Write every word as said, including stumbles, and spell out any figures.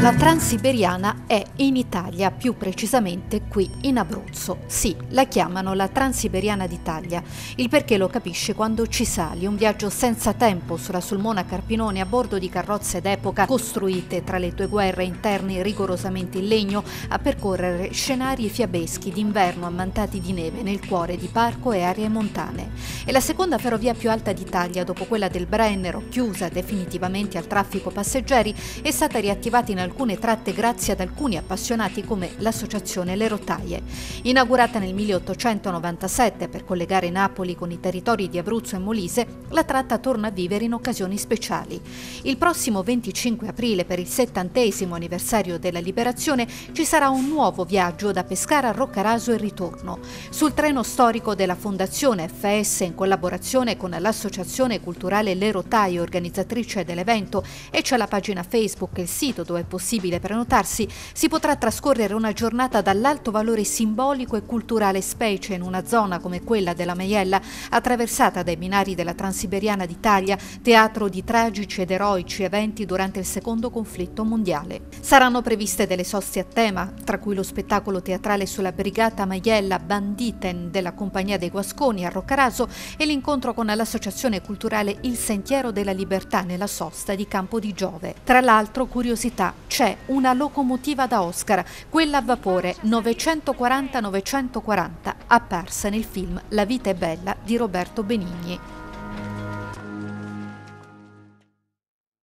La Transiberiana è in Italia, più precisamente qui in Abruzzo. Sì, la chiamano la Transiberiana d'Italia. Il perché lo capisce quando ci sali, un viaggio senza tempo sulla Sulmona Carpinone a bordo di carrozze d'epoca costruite tra le due guerre, interni rigorosamente in legno, a percorrere scenari fiabeschi d'inverno ammantati di neve nel cuore di parco e aree montane. È la seconda ferrovia più alta d'Italia dopo quella del Brennero, chiusa definitivamente al traffico passeggeri, è stata riattivata in alcune tratte grazie ad alcuni appassionati come l'associazione Le Rotaie. Inaugurata nel milleottocentonovantasette per collegare Napoli con i territori di Abruzzo e Molise, la tratta torna a vivere in occasioni speciali. Il prossimo venticinque aprile, per il settantesimo anniversario della liberazione, ci sarà un nuovo viaggio da Pescara a Roccaraso e ritorno. Sul treno storico della Fondazione F S, in collaborazione con l'associazione culturale Le Rotaie, organizzatrice dell'evento, e c'è la pagina Facebook e il sito dove è possibile prenotarsi, si potrà trascorrere una giornata dall'alto valore simbolico e culturale, specie in una zona come quella della Maiella, attraversata dai binari della Transiberiana d'Italia, teatro di tragici ed eroici eventi durante il secondo conflitto mondiale. Saranno previste delle soste a tema, tra cui lo spettacolo teatrale sulla brigata Maiella Banditen della Compagnia dei Guasconi a Roccaraso e l'incontro con l'associazione culturale Il Sentiero della Libertà nella sosta di Campo di Giove. Tra l'altro, curiosità, c'è una locomotiva da Oscar, quella a vapore novecentoquaranta novecentoquaranta, apparsa nel film La vita è bella di Roberto Benigni.